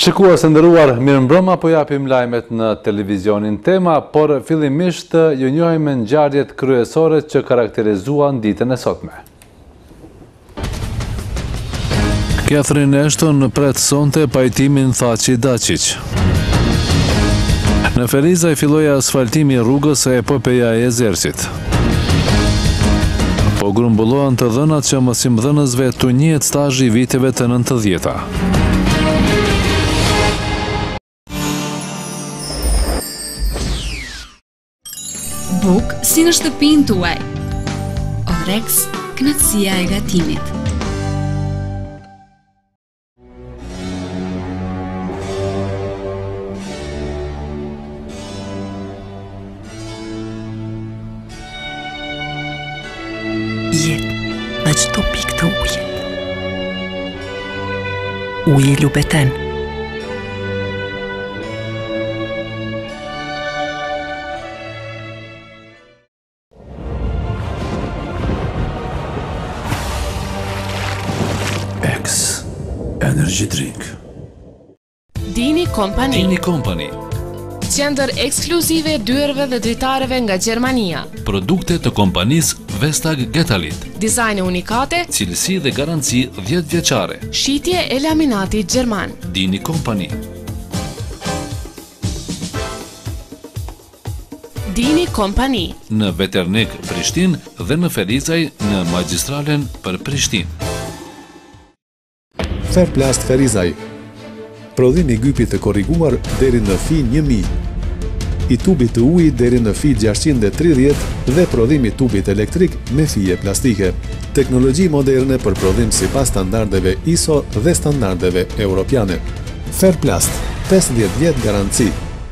Shikues të nderuar, mirëmbrëma, po japim lajmet në televizionin Tema, por fillimisht ju njohim me ngjarjet kryesore që karakterizuan ditën e sotme. Catherine Ashton pret sonte pajtimin Thaçi Dačić. Në Ferizaj filloi asfaltimi i rrugës e Epopeja e Jezersit. Po grumbullohen të dhënat që mësimdhënësve tu njihet stazhi i viteve të 90-ta. Buk si në shtëpinë tuaj. Orex, kënaqësia e gatimit. Jetë në çdo pikë të ujit. Uji lubeten. Energy Drink. Dini Company. Dini Company. Qendër ekskluzive dyerve dhe dritareve nga Gjermania. Produkte të kompanisë Vestag Getalit. Dizajne unikate, Cilësi dhe garanci 10 vjeçare. shitje e laminatit gjerman. Dini Company. Dini Company. Në Veternik Prishtinë dhe në Ferizaj në magjistralen për Prishtinë. Ferplast Ferizaj. Prodhimi i gypit të korriguar deri në fi 1000. I tubit të ujit deri në fi 630 dhe prodhimi i tubit elektrik me fije plastike. Teknologji moderne për prodhim sipas standardeve ISO dhe standardeve europiane. Ferplast, 50 vjet garanci.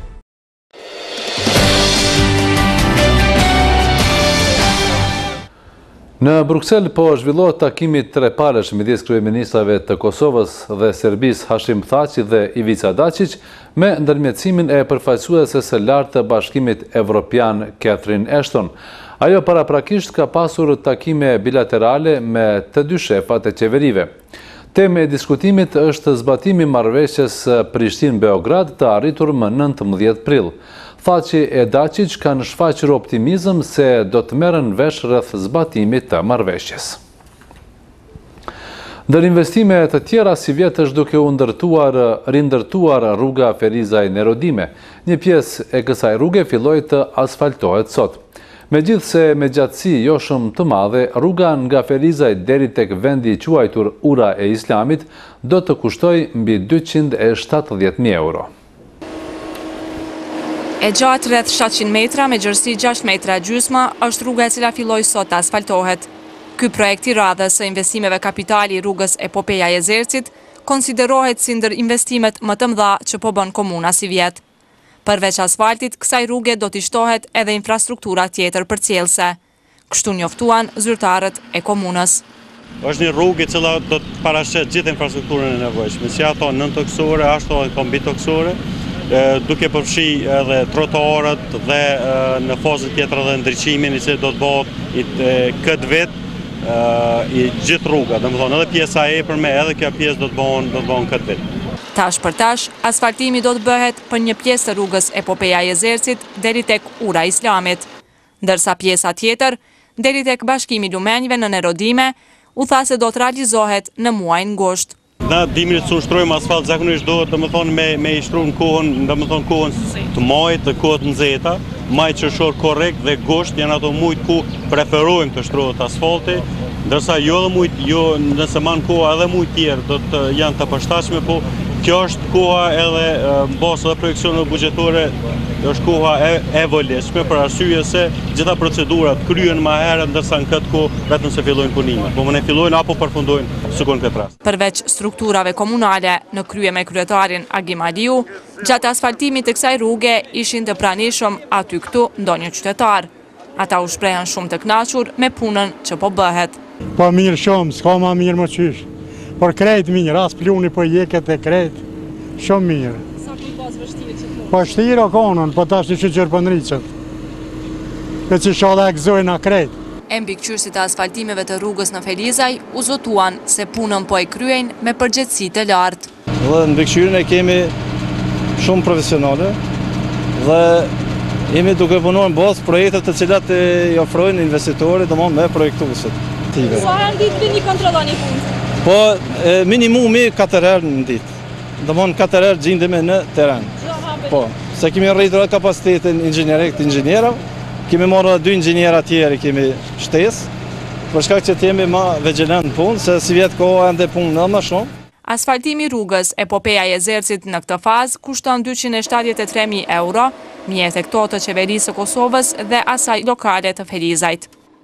Në Bruksel po zhvillohet takimi trepalësh midis kryeministrave të Kosovës dhe Serbisë Hashim Thaçi dhe Ivica Dačić me ndërmjetësimin e përfaqësueses së lartë të Bashkimit Evropian Catherine Ashton. Ajo paraprakisht ka pasur takime bilaterale me të dy shefat e qeverive. Tema e diskutimit është zbatimi i marrëveshjes Prishtinë-Beograd të arritur më 19 prill. Thaçi e Dačić kanë shfaqur optimizëm se do të merren vesh rreth zbatimit të marrëveshjes. Ndër investime të tjera si vjet është duke u rindërtuar rruga Ferizaj-Nerodime. Një pjesë e kësaj rruge filloi të asfaltohet sot. Megjithse me gjatësi jo shumë të madhe, rruga nga Ferizaj deri tek vendi i quajtur Ura e Islamit do të kushtojë mbi 270.000 euro. E gjatë rreth 700 metra me gjërsi 6 metra e gjysma është rruga e cila filloi sot të asfaltohet. Ky projekt i radhës së investimeve kapitali i rrugës Epopeja e Jezersit konsiderohet si ndër investimet më të mëdha që po bën komuna si vjet. Përveç asfaltit, kësaj rruge do t'i shtohet edhe infrastruktura tjetër përcjellse. Kështu njoftuan zyrtarët e komunës. Është një rrugë e cila do të paraqet gjithë infrastrukturën e nevojshme, si ato nëntoksore, ashtu edhe kombitoksore, duke përfshi edhe trotuarët dhe në fazën tjetër edhe ndriçimin i cili do të bëhet këtë vit i gjithë rruga, domethënë edhe pjesa e epërme edhe kjo pjesë do të bëhen këtë vit. Tash për tash, asfaltimi do të bëhet për një pjesë të rrugës Epopeja e Jezersit deri tek Ura e Islamit, ndërsa pjesa tjetër deri tek Bashkimi Lumenjve në Nerodime u tha se do të realizohet në muajin gusht. Na dimri të ushtrojmë asfalt zakonisht duhet domethënë me i shtruar kohën, domethënë kohën të majit, të kohët nxehta, maj qershor korrekt dhe gusht janë ato muajt ku preferojmë të shtrohet asfalti, ndërsa jo edhe muajt, jo nëse man koha edhe muajt tjerë do të janë të përshtatshme, po kjo është koha edhe mbas edhe projekcioneve buxhetore, është koha e voleshme për arsye se gjitha procedurat kryhen më herët ndërsa në këtë kohë vetëm se fillojnë punimet, po më ne fillojnë apo përfundojnë sikon këtë rast. Përveç strukturave komunale në krye me kryetarin Agim Aliu, gjatë asfaltimit të kësaj rruge ishin të pranishëm aty këtu ndonjë qytetar. Ata u shprehen shumë të kënaqur me punën që po bëhet. Po mirë shumë, s'ka ma mirë më qysh. Por krejt mirë, as pluni po jeket e krejt, shumë mirë. Sa ku pas vështirë që të? Po shtira konën, po tash që gjërë për nriqët. Pe që shala e gëzojnë a krejt. E mbikëqyrësit e asfaltimeve të rrugës në Ferizaj u zotuan se punën po e kryen me përgjegjësi të lartë. Dhe në mbikëqyrjen e kemi shumë profesionale dhe jemi duke punuar në bazë projekte të cilat i ofrojnë investitorët, domthonë me projektuesit. Sa herë ditë vini kontrolloni punën? Po minimumi 4 herë në ditë. Domthonë 4 herë gjendemi në terren. Po, se kemi rritur kapacitetin inxhinierik të inxhinierëve, kemi marrë 2 inxhiniera tjerë, kemi shtesë, për shkak që jemi më vigjilant në punë, se si vjet koha ende punë më shumë. Asfaltimi rrugës Epopeja e Zercit në këtë fazë kushton 273.000 euro, mjet e këto të qeverisë së Kosovës dhe asaj lokale të Ferizajt.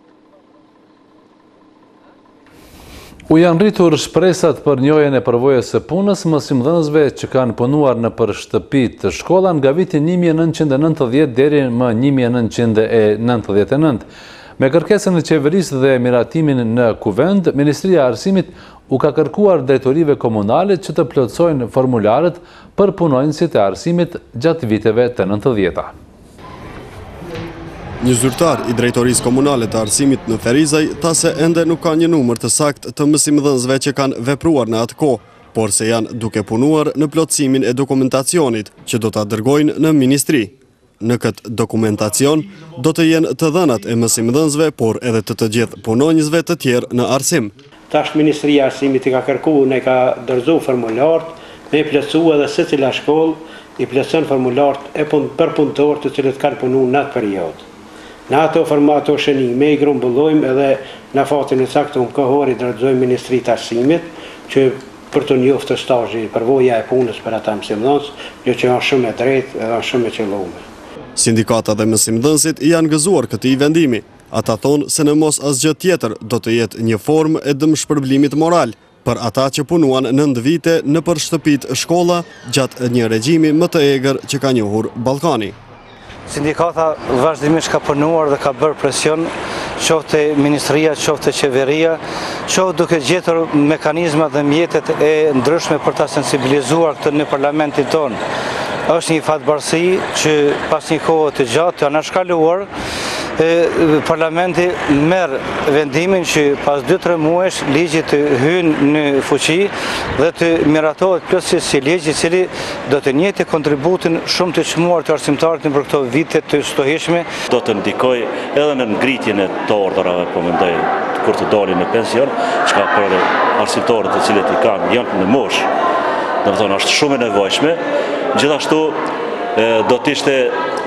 U janë rritur shpresat për njohjen e përvojës së punës mësimdhënësve që kanë punuar në për shtëpi të shkolla nga viti 1990 deri më 1999. Me kërkesën e qeverisë dhe miratimin në kuvend, Ministria e Arsimit u ka kërkuar drejtorive komunale që të plotësojnë formularët për punonjësit e arsimit gjatë viteve të 90-ta. Një zyrtar i drejtorisë komunale të arsimit në Ferizaj tha se ende nuk ka një numër të saktë të mësimdhënësve që kanë vepruar në atë kohë, por se janë duke punuar në plotësimin e dokumentacionit që do ta dërgojnë në ministri. Në këtë dokumentacion do të jenë të dhënat e mësimdhënësve, por edhe të gjithë punonjësve të tjerë në arsim. Tash Ministria e Arsimit i ka kërkuar, ne ka dorëzuar formularët, me plotësu edhe secila shkollë i plotëson formularët për punëtorë të cilët kanë punuar në atë periudhë. Në ato formato shënime i grumbullojmë edhe në fatin e caktuar kohor i dorëzojmë Ministrisë të Arsimit që për të njoftë stazhi përvoja e punës për ata mësimdhënës, jo që është shumë e drejtë edhe shumë e qelluar. Sindikata dhe mësimdhënësit janë gëzuar këtij vendimi. Ata thonë se në mos asgjë tjetër do të jetë një formë e dëmshpërblimit moral për ata që punuan 9 vite në për shtëpit shkolla gjatë një regjimi më të egër që ka njohur Ballkani. Sindikata vazhdimisht ka punuar dhe ka bërë presion, qoftë ministria, qoftë qeveria, qoftë duke gjetur mekanizmat dhe mjetet e ndryshme për ta sensibilizuar këtë në parlamentin tonë. Është një fatbarësi që pas një kohë të gjatë të anashkaluar, parlamenti merë vendimin që pas 2-3 muesh ligji të hynë në fuqi dhe të miratohet plotësisht si ligj i cili do të njëjtë kontributin shumë të çmuar të arsimtarit për këto vite të shtohishme. Do të ndikoj edhe në ngritjen e të ardhurave, po mendoj, kur të dalin në pension, çka për arsimtarët të cilët i kanë janë në moshë. Domethënë është shumë e nevojshme. Gjithashtu do të ishte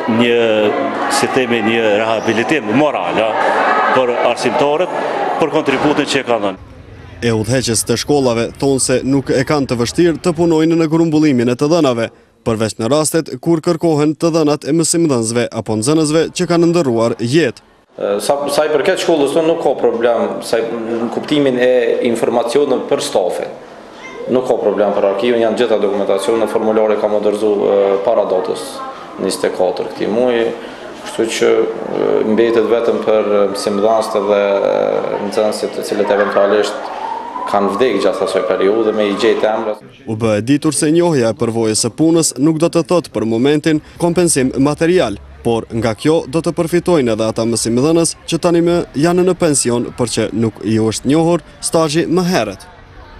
një rehabilitim moral për arsimtarët për kontributin që e kanë dhënë. E udhëheqës të shkollave thonë se nuk e kanë të vështirë të punojnë në grumbullimin e të dhënave, përveç në rastet kur kërkohen të dhënat e mësimdhënësve apo nxënësve që kanë ndërruar jetë. Sa i përket shkollës tonë nuk ka problem në kuptimin e informacionit për stafin. Nuk ka problem për arkivin, janë gjitha dokumentacione, formulare ka modërzu para datës 24 këtij muaji, kështu që mbetet vetëm për mësimdhënësit dhe nxënësit të cilët eventualisht kanë vdekur gjatë asaj periudhe me i gjetë emrat. U bë e ditur se njohja e përvojës së punës nuk do të thotë për momentin kompensim material, por nga kjo do të përfitojnë edhe ata mësimdhënës që tani më janë në pension për që nuk i është njohur stazhi më herët.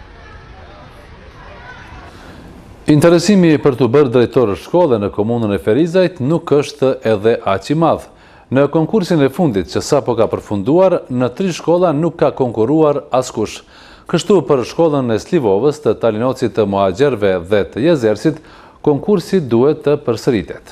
Interesimi për të bërë drejtor shkolle në komunën e Ferizajt nuk është edhe aq i madh. Në konkursin e fundit që sapo ka përfunduar, në 3 shkolla nuk ka konkuruar askush. Kështu për shkollën e Slivovës, të Talinocit, të Mohaxherve dhe të Jezersit, konkursi duhet të përsëritet.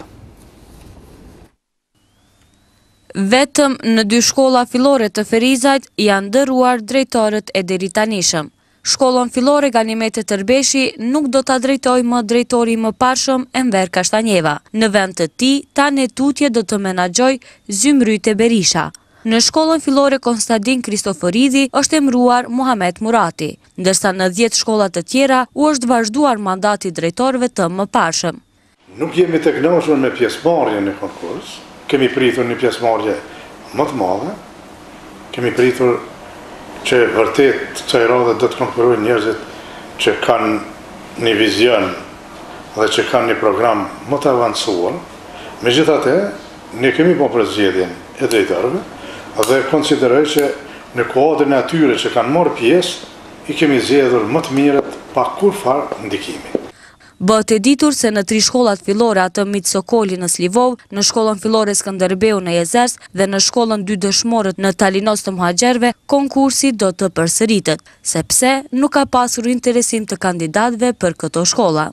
Vetëm në 2 shkolla fillore të Ferizajt janë ndërruar drejtorët e deritanishëm. Shkollën fillore Ganimete Tërbeshi nuk do ta drejtojë më drejtori më parshëm Enver Kashtanjeva. Në vend të tij, tani tutje do të menaxhojë Zymryte Berisha. Në shkollën fillore Konstantin Kristoforidi është emëruar Muhamet Murati, ndërsa në 10 shkolla të tjera u është vazhduar mandati drejtorëve të mëparshëm. Nuk jemi të kënaqur me pjesëmarrjen në konkurs. Kemi pritur një pjesëmarrje më të madhe. Kemi pritur që vërtet kësaj radhe do të konkurrojnë njerëzit që kanë një vizion dhe që kanë një program më të avancuar. Megjithatë, ne kemi bërë përzgjedhjen e drejtorëve dhe konsideroj që në kuadrin e atyre që kanë marrë pjesë, i kemi zgjedhur më të mirët pa kurfar ndikimi. Bëhet e ditur se në 3 shkollat fillore atë Mit Sokoli në Slivov, në shkollën fillore Skënderbeu në Jezers dhe në shkollën 2 dëshmorët në Talinos të Muhaxherve, konkursi do të përsëritet, sepse nuk ka pasur interesim të kandidatëve për këto shkolla.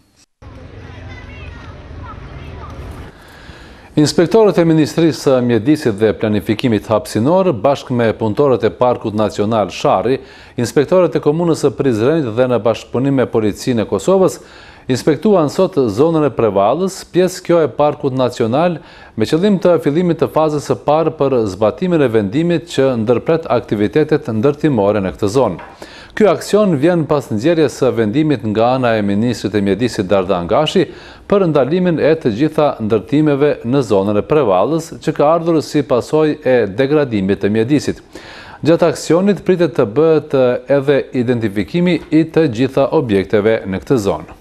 Inspektorët e Ministrisë së Mjedisit dhe Planifikimit Hapësinor, bashkë me punëtorët e Parkut Nacional Sharri, inspektorët e Komunës së Prizrenit dhe në bashkëpunim me Policinë e Kosovës, inspektuan sot zonën e Prevallës, pjesë kjo e Parkut Nacional, me qëllim të fillimit të fazës së parë për zbatimin e vendimit që ndërpret aktivitetet ndërtimore në këtë zonë. Ky aksion vjen pas nxjerrjes së vendimit nga ana e Ministrit e Mjedisit Dardan Gashi për ndalimin e të gjitha ndërtimeve në zonën e Prevallës, që ka ardhur si pasojë e degradimit të mjedisit. Gjatë aksionit pritet të bëhet edhe identifikimi i të gjitha objekteve në këtë zonë.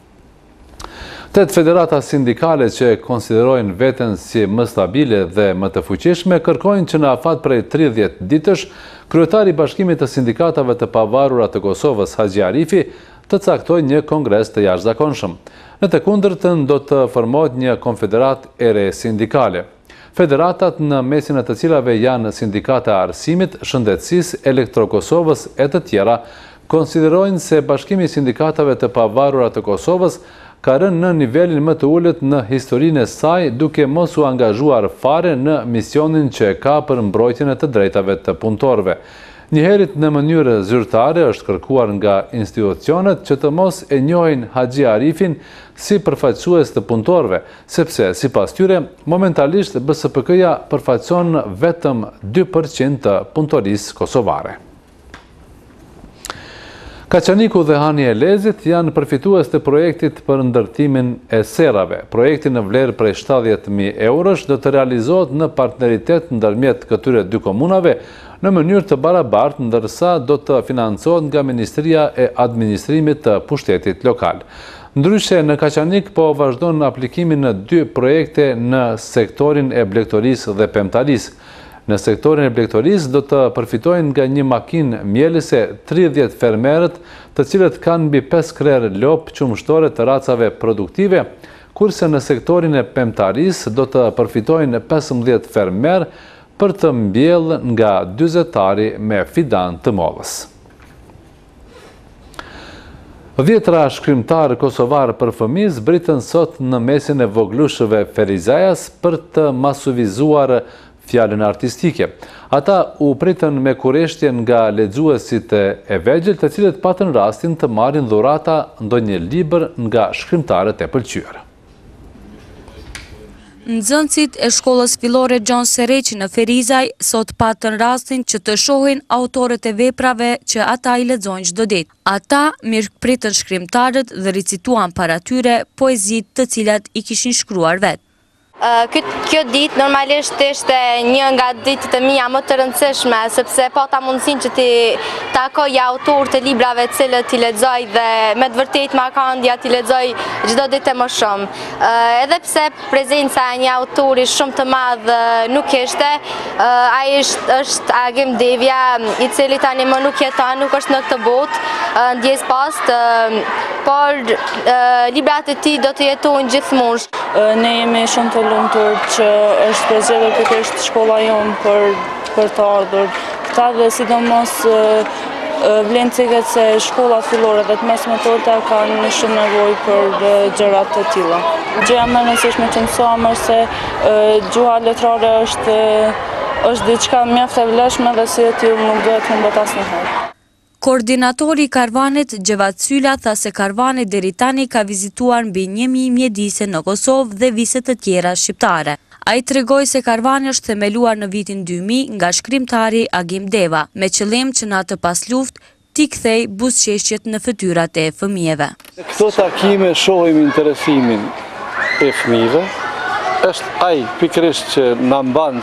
8 federata sindikale që konsiderojnë veten si më stabile dhe më të fuqishme kërkojnë që në afat prej 30 ditësh, kryetari i Bashkimit të Sindikatave të Pavarura të Kosovës, Haxhi Arifi, të caktojë një kongres të jashtëzakonshëm. Në të kundërtën do të formohet një konfederat e re sindikale. Federatat në mesin e të cilave janë sindikate arsimit, shëndetësisë, Elektrokosovës e të tjera, konsiderojnë se Bashkimi i Sindikatave të Pavarura të Kosovës ka rënë në nivelin më të ulët në historinë e saj, duke mos u angazhuar fare në misionin që ka për mbrojtjen e të drejtave të punëtorëve. Njëherët në mënyrë zyrtare është kërkuar nga institucionet që të mos e njohin Haxhi Arifin si përfaqësues të punëtorëve, sepse sipas tyre momentalisht BSPK-ja përfaqëson vetëm 2% të punëtorisë kosovare. Kaçaniku dhe Hani e Lezit janë përfitues të projektit për ndërtimin e serave. Projekti në vlerë prej 70.000 eurosh do të realizohet në partneritet ndërmjet këtyre 2 komunave në mënyrë të barabartë, ndërsa do të financohet nga Ministria e Administrimit të Pushtetit Lokal. Ndryshe në Kaçanik po vazhdon aplikimin në 2 projekte në sektorin e blegtorisë dhe pemtarisë. Në sektorin e blegtorisë do të përfitojnë nga një makinë mielëse 30 fermerët, të cilët kanë mbi 5 krerë lopë qumshtore të racave produktive, kurse në sektorin e pemtarisë do të përfitojnë 15 fermerë për të mbjellë nga 40 me fidan të mollës. 10 shkrimtarë kosovarë për fëmijë zbritën sot në mesin e voglushëve Ferizajas për të masuvizuar fjalën artistike. Ata u pritën me kurreshtje nga lexuesit e vegjël, të cilët patën rastin të marrin dhurata ndonjë libër nga shkrimtarët e pëlqyer. Nxënësit e shkollës fillore Gjon Sereqi në Ferizaj sot patën rastin që të shohin autorët e veprave që ata i lexojnë çdo ditë. Ata mirëpritën shkrimtarët dhe recituan para tyre poezitë të cilat i kishin shkruar vetë. Kjo ditë normalisht ishte një nga ditët e mia më të rëndësishme, sepse pata mundësinë që ti takoj autorë të librave cilët i lexoj dhe me të vërtetë ma ka ëndja ti lexoj çdo ditë më shumë. Edhe pse prezenca e një autori shumë të madh nuk ishte, ai është Agim Devja, i cili tani më nuk jeton, nuk është në këtë botë, ndjes post, por librat e tij do të jetojnë gjithmonë. Ne jemi shumë të lumtur që është përzgjedhur pikërisht shkolla jonë për të ardhur. Këta dhe sidomos vlen ciket se shkollat fillore dhe të mesme tolta kanë shumë nevojë për gjërat të tilla. Gjëja më e rëndësishme që mësova është se gjuha letrare është diçka mjaft e vlefshme dhe si e tillë nuk duhet humbet asnjëherë. Koordinatori i karvanit Gjevat Sylla tha se karvani deri tani ka vizituar mbi 1000 mjedise në Kosovë dhe vise të tjera shqiptare. Ai tregoi se karvani është themeluar në vitin 2000 nga shkrimtari Agim Deva, me qëllim që në atë pas luftë t'i kthej buzëqeshjet në fytyrat e fëmijëve. Këto takime shohim interesimin e fëmijëve. Është ai pikërisht që na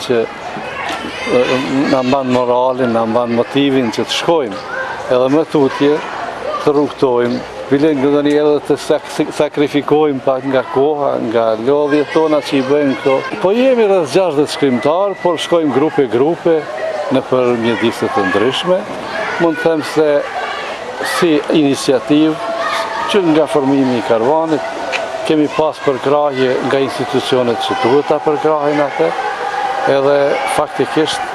mban moralin, na mban motivin që të shkojmë. Edhe më tutje të rrugtojmë, bilen nga një edhe të sakrifikojmë pak nga koha, nga lodhjet tona që i bëjmë këto. Po jemi rreth 60 shkrimtarë, por shkojmë grupe në për mjediset të ndryshme. Mund të them se si iniciativë që nga formimi I karavanit, kemi pas përkrahje nga institucionet që duhet ta përkrahin atë, edhe faktikisht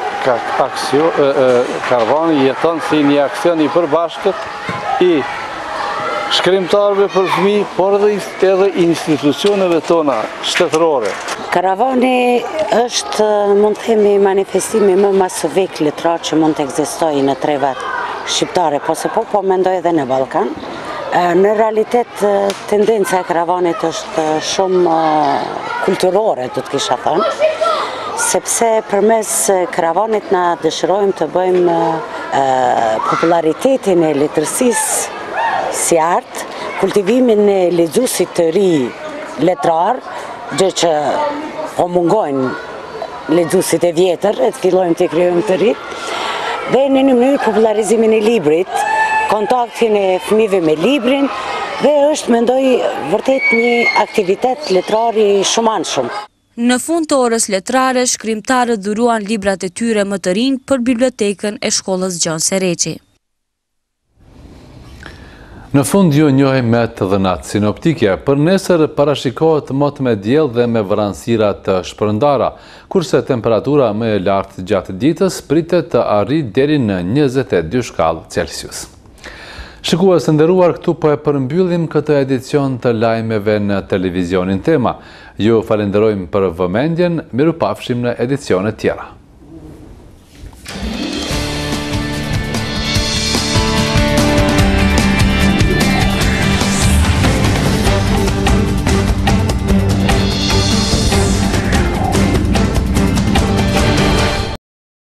karavani jeton si një aksion I përbashkët I shkrimtarëve për fëmijë, por edhe institucioneve tona shtetërore. Karavani është, mund të themi, manifestimi më masovik letrar që mund të ekzistojë në tre vete shqiptare, po mendoj edhe në Ballkan. Në realitet, tendenca e karavanit është shumë kulturore, do të kisha thënë, sepse përmes karavanit na dëshirojmë të bëjmë popularitetin e letërsisë si art, kultivimin e lexuesit të ri letrar, gjë që po mungojnë lexuesit e vjetër, e të fillojmë të krijojmë të ri, dhe në një mënyrë popularizimin e librit, kontaktin e fëmijëve me librin, dhe është, mendoj, vërtet një aktivitet letrar I shumanshëm. Në fund të orës letrare, shkrimtarët dhuruan librat e tyre më të rinj për bibliotekën e shkollës Gjon Sereqi. Në fund ju njohim me të dhënat sinoptike, për nesër parashikohet mot me diell dhe me vranësira të shpërndara, kurse temperatura më e lartë gjatë ditës pritet të arrijë deri në 22 shkallë Celsius. Shikues të nderuar, këtu po e përmbyllim këtë edicion të lajmeve në televizionin Tema. Ju falenderojmë për vëmendjen, mirupafshim në edicione tjera.